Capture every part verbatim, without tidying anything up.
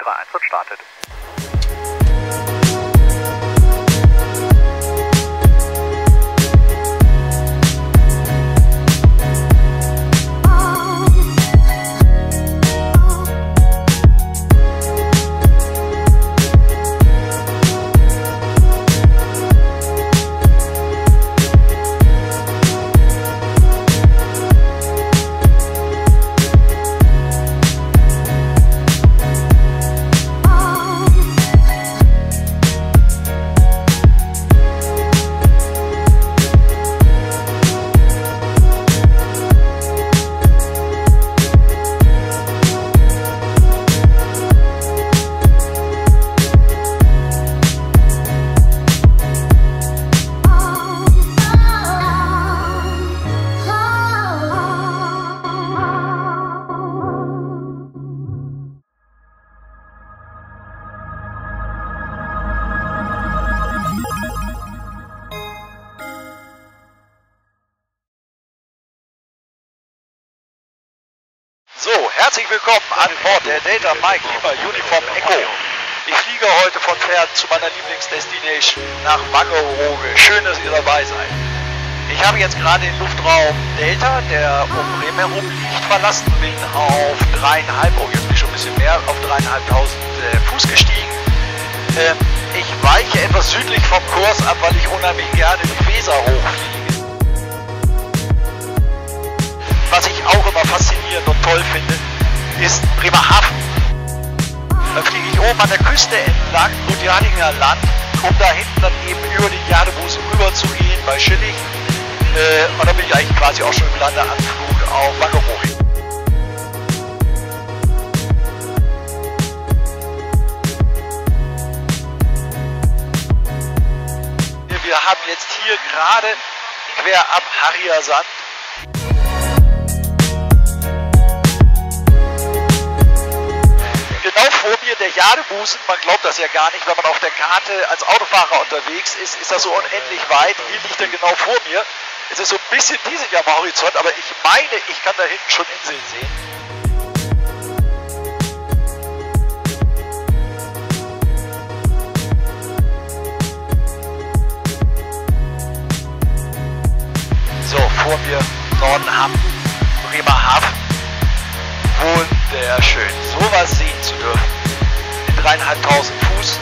drei eins und startet. So, herzlich willkommen an Bord der Delta Mike Lima Uniform Echo. Ich fliege heute von Pferd zu meiner Lieblingsdestination nach Wangerooge. Schön, dass ihr dabei seid. Ich habe jetzt gerade den Luftraum Delta, der um Bremen herum liegt, verlassen, bin auf dreieinhalb, oh jetzt bin ich schon ein bisschen mehr, auf dreieinhalbtausend äh, Fuß gestiegen. Ähm, ich weiche etwas südlich vom Kurs ab, weil ich unheimlich gerne die Weser hochfliege. Was ich auch immer faszinierend und toll finde, ist Bremerhaven. Da fliege ich oben an der Küste entlang, Ludwiginger Land, um da hinten dann eben über den Jadebusen rüber zu gehen bei Schillig. Äh, und dann bin ich eigentlich quasi auch schon im Landeanflug auf Wangerooge. Wir haben jetzt hier gerade quer ab Harrier Sand genau vor mir der Jadebusen. Man glaubt das ja gar nicht, wenn man auf der Karte als Autofahrer unterwegs ist, ist das so unendlich weit. Hier liegt er genau vor mir. Es ist so ein bisschen diesig am Horizont, aber ich meine, ich kann da hinten schon Inseln sehen. So, vor mir Nordenham, Bremerhaven. Wunderschön, sowas sehen zu dürfen. In dreieinhalbtausend Fuß.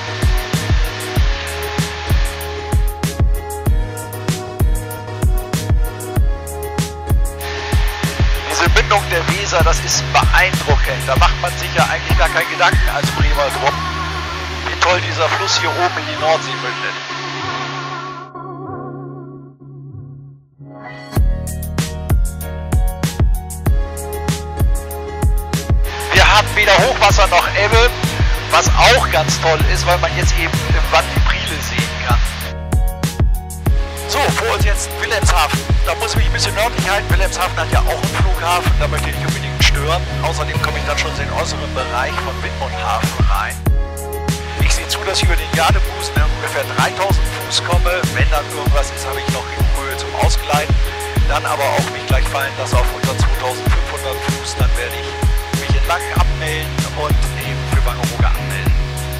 Diese Mündung der Weser, das ist beeindruckend. Da macht man sich ja eigentlich gar keinen Gedanken als Bremer drum, wie toll dieser Fluss hier oben in die Nordsee mündet. Weder Hochwasser noch Ebbe, was auch ganz toll ist, weil man jetzt eben im Watt die Priele sehen kann. So, vor uns jetzt Wilhelmshaven. Da muss ich mich ein bisschen nördlich halten. Wilhelmshaven hat ja auch einen Flughafen, da möchte ich nicht unbedingt stören. Außerdem komme ich dann schon in den äußeren Bereich von Wittmundhafen rein. Ich sehe zu, dass ich über den Jadebusen in ungefähr dreitausend Fuß komme. Wenn dann irgendwas ist, habe ich noch genug Höhe zum Ausgleiten. Dann aber auch mich gleich fallen lassen auf unter zweitausendfünfhundert Fuß, dann werde ich lang abmelden und eben für Wangerooge anmelden.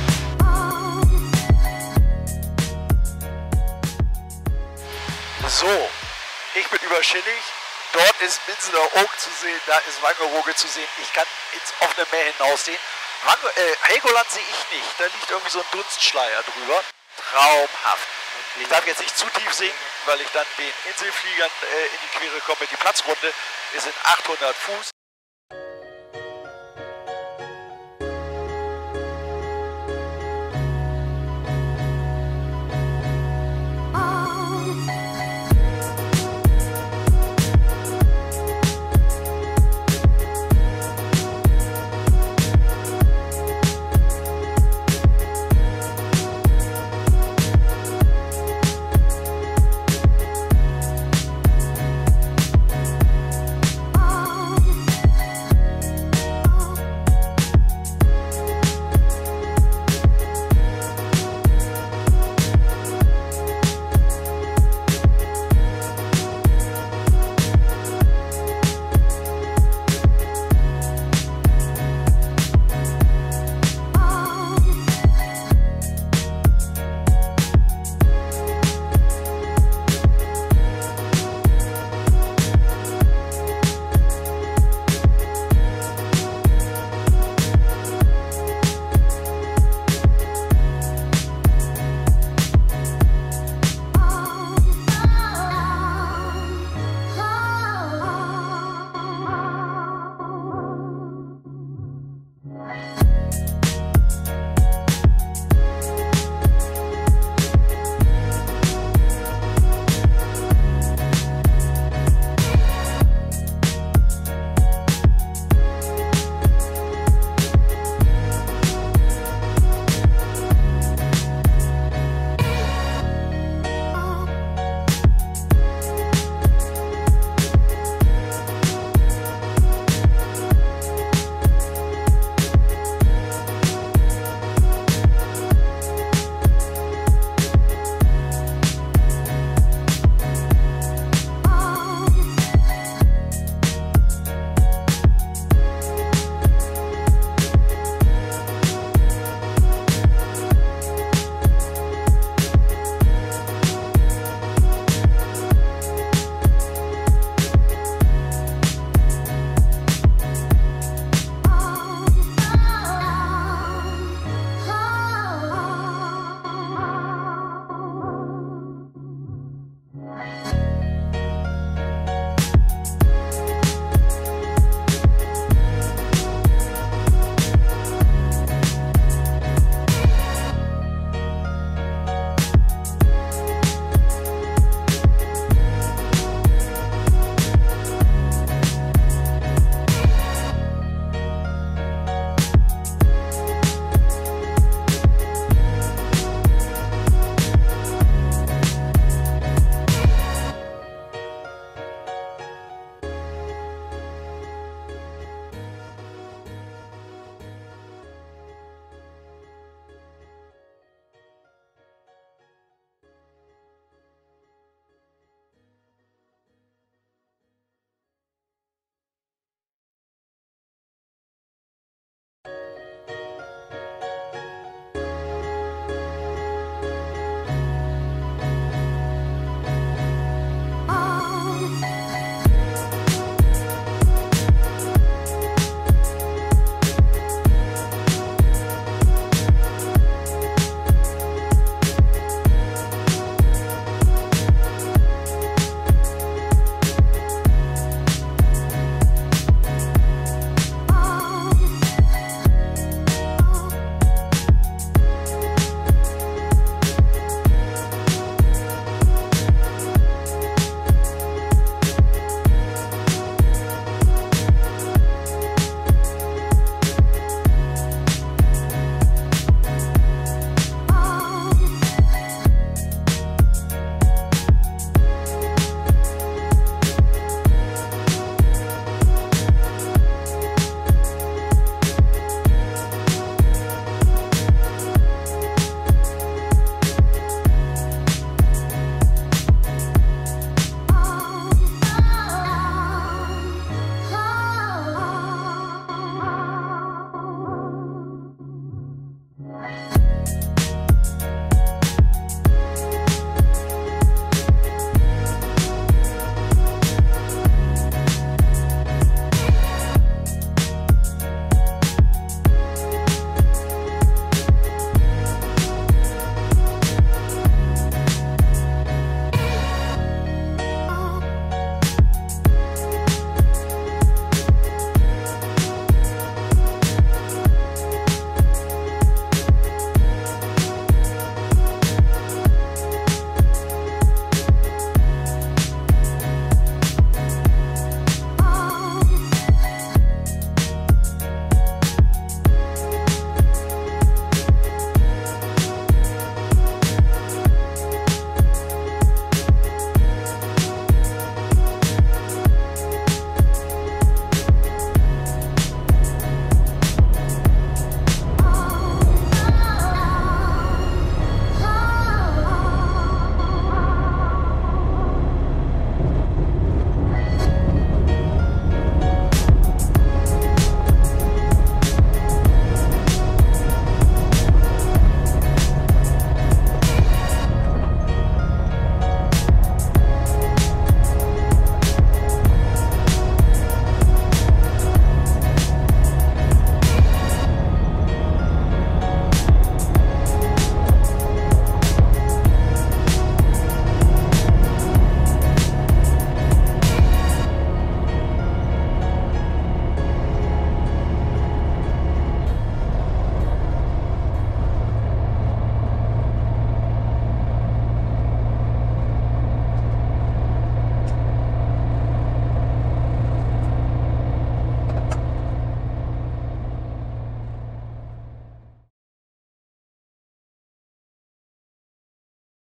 So, ich bin über Schillig. Dort ist Minzeler Oak zu sehen, da ist Wangerooge zu sehen. Ich kann ins offene Meer hinaussehen. Wanger äh, Helgoland sehe ich nicht, da liegt irgendwie so ein Dunstschleier drüber. Traumhaft. Ich darf jetzt nicht zu tief sinken, weil ich dann den Inselfliegern äh, in die Quere komme. Die Platzrunde ist in achthundert Fuß.